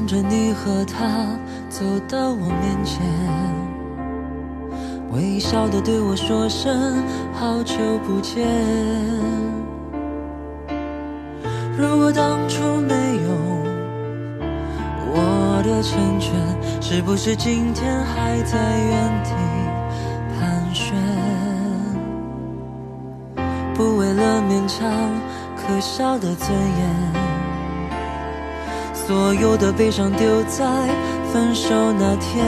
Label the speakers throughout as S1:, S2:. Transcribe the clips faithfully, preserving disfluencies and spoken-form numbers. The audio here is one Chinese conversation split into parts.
S1: 着你和他走到我面前，微笑地对我说声好久不见。如果当初没有我的成全，是不是今天还在原地盘旋？不为了勉强可笑的尊严，所有的悲伤丢在分手那天，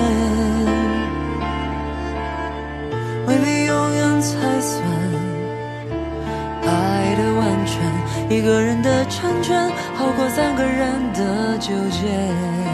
S1: 未必永远才算爱的完全，一个人的成全好过三个人的纠结。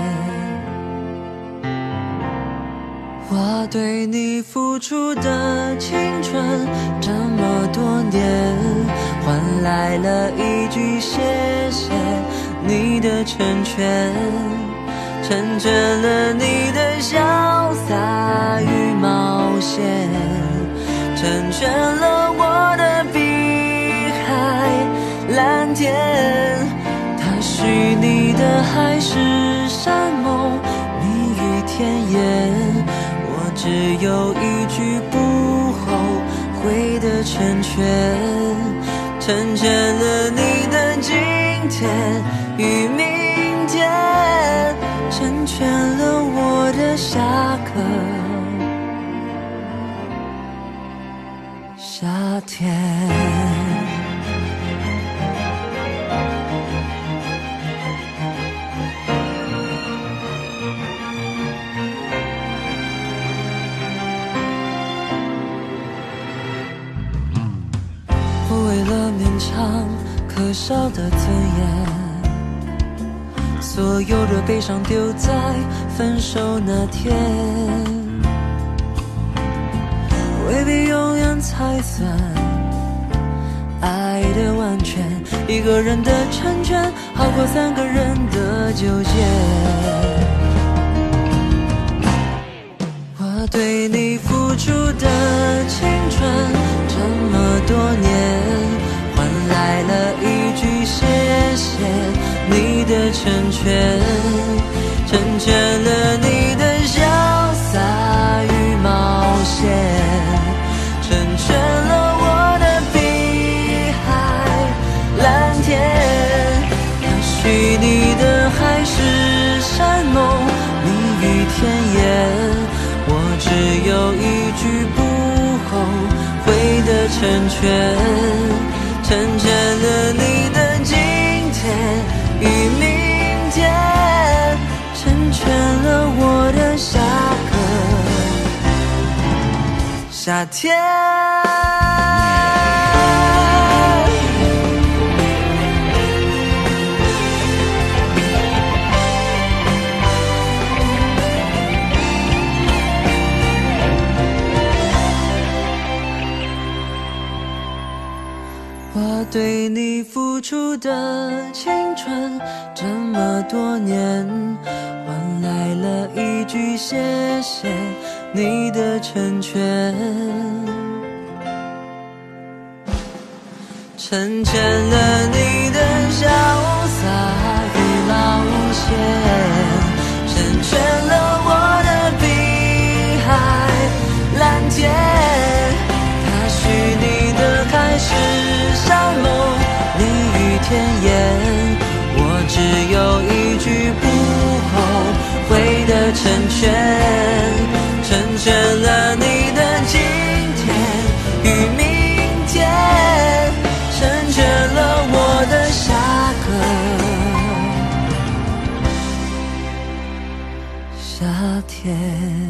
S1: 我对你付出的青春这么多年，换来了一句谢谢你的成全，成全了你的潇洒与冒险，成全了我的碧海蓝天。它虚拟的海誓山盟，蜜语甜言，我只有一句不后悔的成全，成全了你的今天与明天，成全了我的下个夏天。不为了勉强可笑的尊严，所有的悲伤丢在分手那天，未必永远才算爱的完全，一个人的成全好过三个人的纠结。我对你付出的青春这么多年，换来了一句谢谢你的成全，成全了你的潇洒与冒险，成全了我的碧海蓝天。它虚拟的海誓山盟，蜜语甜言，我只有一句不后悔的成全，成全了你的今天与明天，成全了我的下个夏天。我对你付出的青春这么多年，换来了一句谢谢你的成全，成全了你的潇洒与冒险，成全了我的碧海蓝天。它虚拟的开始山盟，蜜语甜言，我只有一句不后悔的成全，成全了你的今天与明天，成全了我的下个夏天。